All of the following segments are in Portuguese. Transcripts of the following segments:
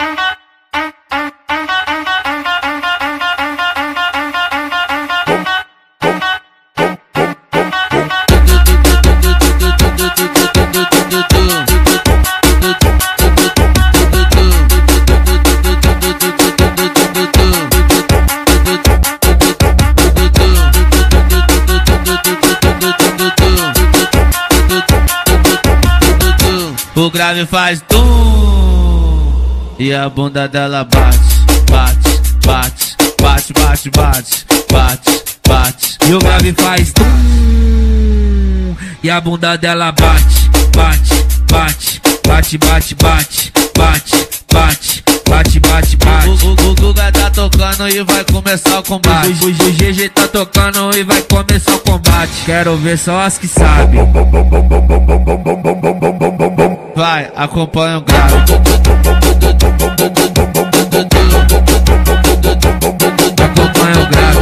O grave faz tum e a bunda dela bate, bate, bate, bate, bate, bate, bate, bate. E o grave faz tum e a bunda dela bate, bate, bate, bate, bate, bate, bate, bate, bate, bate, bate. O Guga tá tocando e vai começar o combate. O GG tá tocando e vai começar o combate. Quero ver só as que sabem. Vai, acompanha o grave. Acompanha o grave.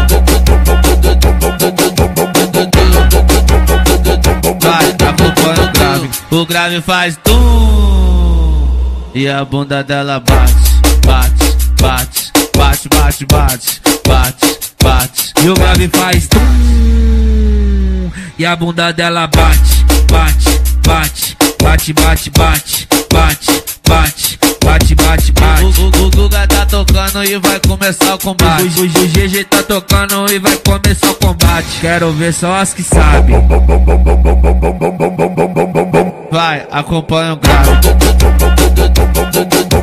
Vai, acompanha o grave. O grave faz tum e a bunda dela bate, bate, bate, bate, bate, bate, bate, bate. E o grave faz tum e a bunda dela bate, bate, bate, bate, bate, bate, bate, bate, bate, bate, bate. O Guga tá tocando e vai começar o combate. O GG tá tocando e vai começar o combate. Quero ver só as que sabem. Vai, acompanha o grave.